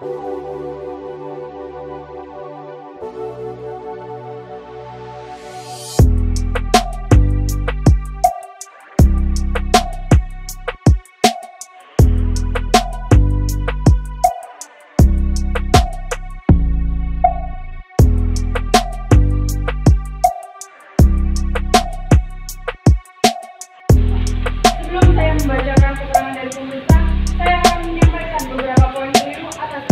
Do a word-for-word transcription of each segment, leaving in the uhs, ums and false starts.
Membacakan keterangan dari pemerintah, saya akan menyampaikan beberapa poin keliru atas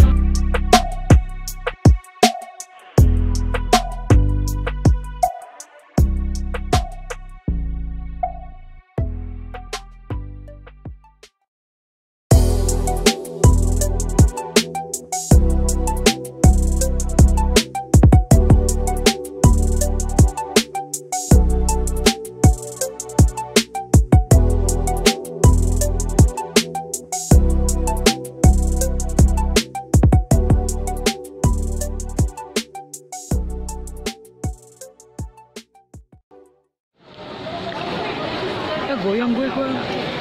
goyang gue gue.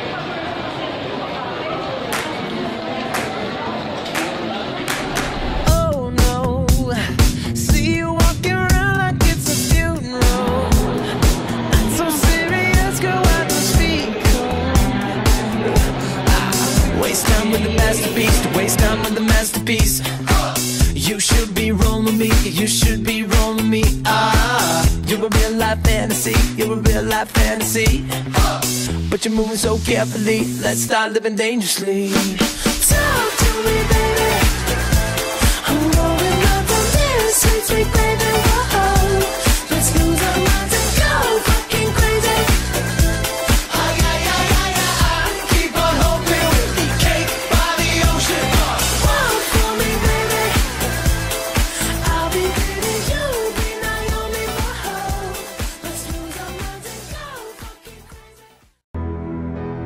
Oh no, see you walking around like it's a funeral. Not so serious, girl, I don't speak. Waste time with the masterpiece, to waste time with the masterpiece. You should be rolling me, you should be rolling me. Ah, you're a real life fantasy, you're a real life fantasy. But you're moving so carefully, let's start living dangerously. Talk to me, baby. I'm rolling up on this sweet, sweet baby. Whoa, let's lose our minds and go fucking crazy. Ay, ay, ay, ay, ay, keep on hoping we'll be cake by the ocean. Walk for me, baby. I'll be pretty, you'll be Naomi. Whoa, let's lose our minds and go fucking crazy.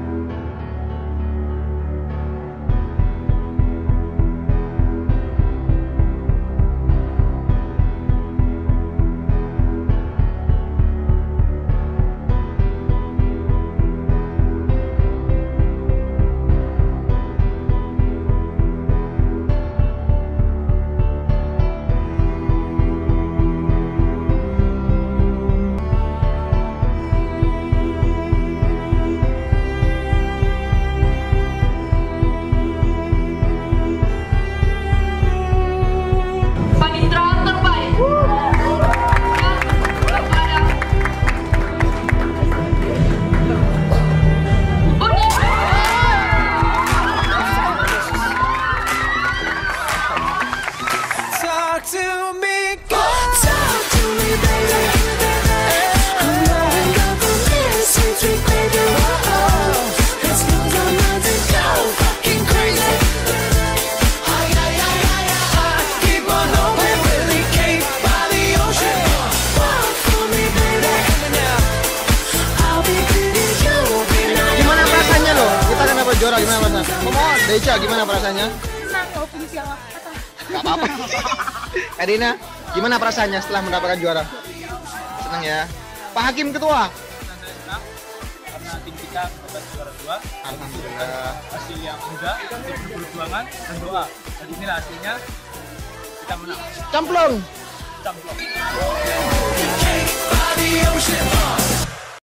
Juara gimana rasanya? Mohon, Deca gimana perasaannya? senang kalau punya piala. Gak apa-apa. Edina, gimana perasaannya setelah mendapatkan juara? Senang ya. Pak Hakim Ketua. Karena tim kita dapat juara dua. Alhamdulillah. Hasil yang muda, tim perjuangan dan doa. Dan inilah hasilnya kita menang. Camplung. Camplung.